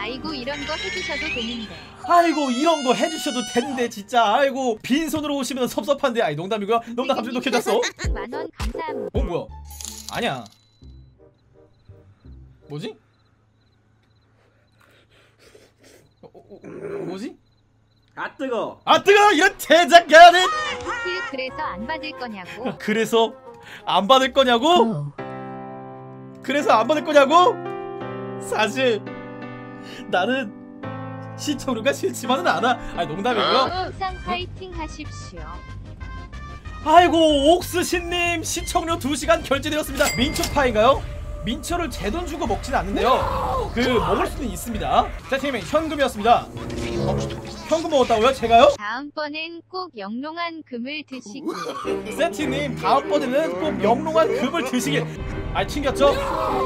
아이고 이런 거 해주셔도 되는데. 아이고 이런 거 해주셔도 되는데 진짜. 아이고 빈손으로 오시면 섭섭한데. 아이 농담이고요. 너무 나 갑자기 녹해졌어. 만원 감사합니다. 뭐야? 아니야. 뭐지? 뭐지? 아 뜨거. 아 뜨거! 이런 제작가는. 그래서 안 받을 거냐고. 그래서 안 받을 거냐고? 그래서 안 받을 거냐고? 사실 나는 시청료가 싫지만은 않아. 아니 농담이고요. 옥상 파이팅 하십시오. 아이고 옥스신님 시청료 2시간 결제되었습니다. 민초파인가요? 민초를 제 돈 주고 먹지는 않는데요. 먹을 수는 있습니다. 세팅님 현금이었습니다. 현금 먹었다고요? 제가요? 다음번엔 꼭 영롱한 금을 드시길. 세팅님 다음번에는 꼭 영롱한 금을 드시길. 아이 튕겼죠?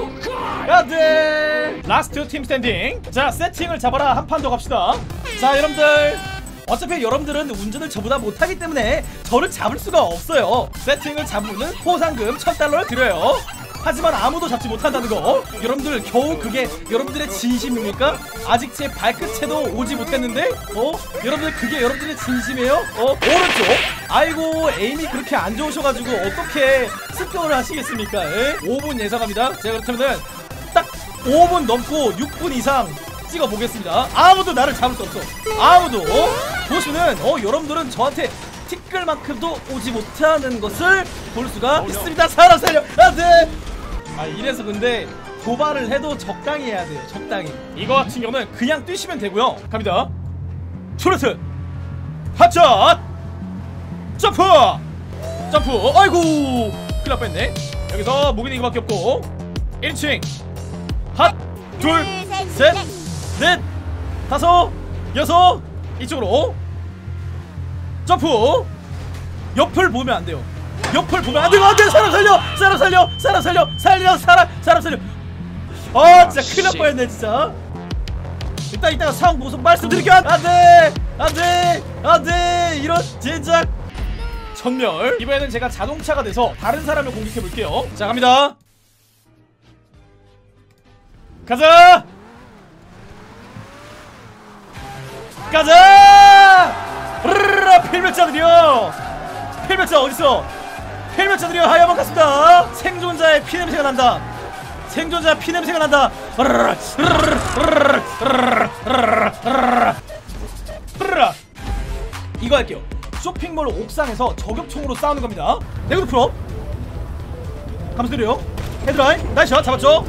야들 라스트 팀 스탠딩. 자 세팅을 잡아라. 한 판 더 갑시다. 자 여러분들 어차피 여러분들은 운전을 저보다 못하기 때문에 저를 잡을 수가 없어요. 세팅을 잡으면 포상금 1000달러를 드려요. 하지만 아무도 잡지 못한다는 거. 여러분들 겨우 그게 여러분들의 진심입니까? 아직 제 발끝에도 오지 못했는데? 여러분들 그게 여러분들의 진심이에요? 오른쪽. 아이고 에임이 그렇게 안 좋으셔가지고 어떻게 습격을 하시겠습니까? 5분 예상합니다. 제가 그렇다면은 딱 5분 넘고 6분 이상 찍어보겠습니다. 아무도 나를 잡을 수 없어. 아무도. 보시면은 여러분들은 저한테 티끌만큼도 오지 못하는 것을 볼 수가 있습니다. 사람 살려. 안돼. 이래서 근데 도발을 해도 적당히 해야 돼요. 적당히. 이거 같은 경우는 그냥 뛰시면 되고요. 갑니다. 투레트 핫샷 점프 점프. 아이고 큰일 날 뻔했네. 여기서 무기는 이거밖에 없고 1층 핫 둘 셋 넷 다섯 여섯 이쪽으로 점프. 옆을 보면 안 돼요. 옆을 보면 안 돼요. 안 돼. 사람 살려. 사람 살려. 사람 살려. 살려. 사람 살려. 진짜 큰일 날 뻔했네 진짜. 이따가 상황 보고 말씀드릴게요. 안 돼. 안 돼. 안 돼. 이런 제작 전멸. 이번에는 제가 자동차가 돼서 다른 사람을 공격해 볼게요. 자 갑니다. 가자. 가자. 필멸자들이요. 필멸자 어딨어? 필멸자들이요. 하여 반갑습니다. 생존자의 피냄새가 난다. 생존자의 피냄새가 난다. 이거 할게요. 쇼핑몰 옥상에서 저격총으로 싸우는 겁니다. 내구도 풀업 감사드려요. 헤드라인 나이스 잡았죠?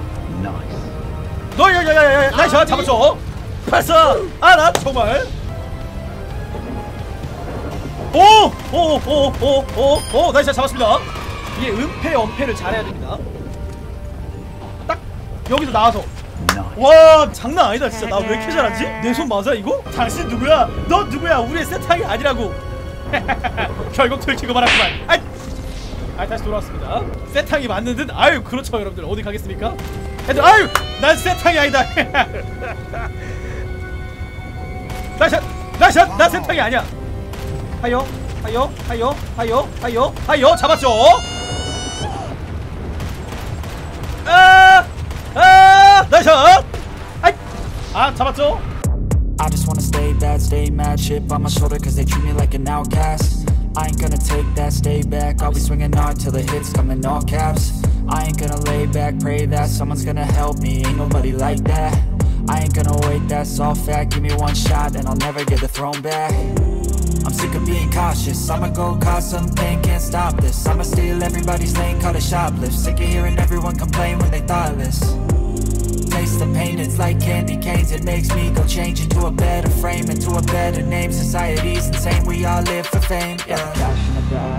야야야야 나이스 잡았죠? 발사. 나 정말 오 나이스 잡았습니다. 이게 은폐 엄폐를 잘해야 됩니다. 딱 여기서 나와서 와 장난 아니다 진짜. 나 왜 이렇게 잘하지? 내 손 맞아 이거? 당신 누구야? 너 누구야? 우리의 세탁이 아니라고. 결국 들키고 말았구만. 다시 돌아왔습니다. 세탁이 맞는 듯. 아유 그렇죠 여러분들. 어디 가겠습니까? 아유 난 세탁이 아니다. 나이샷 나 세탁이 아니야. 하요 잡았죠? 나이샷. 잡았죠? I just wanna stay bad, stay mad, chip on my shoulder cause they treat me like an outcast. I ain't gonna take that, stay back, I'll be swinging hard till the hits come in all caps. I ain't gonna lay back, pray that someone's gonna help me, ain't nobody like that. I ain't gonna wait, that's all fact, give me one shot and I'll never get the throne back. I'm sick of being cautious, I'ma go cause some pain, can't stop this. I'ma steal everybody's lane, call it shoplift. Sick of hearing everyone complain when they thoughtless. Taste the pain, it's like candy canes. It makes me go change into a better frame, into a better name. Society's insane, we all live for fame, yeah.